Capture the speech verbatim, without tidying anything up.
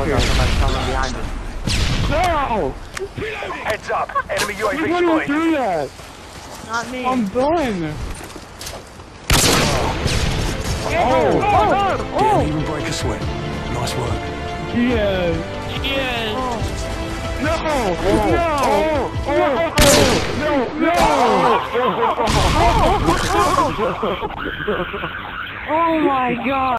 here. Somebody's coming behind us. No! Heads up. Enemy U A V Why would you spotted. do that? Not me. I'm done. Oh! Oh! Oh! Oh! Didn't even break a sweat. Nice work. Yes! Yes! No! Oh! No! Oh! No! No! No! Oh my god!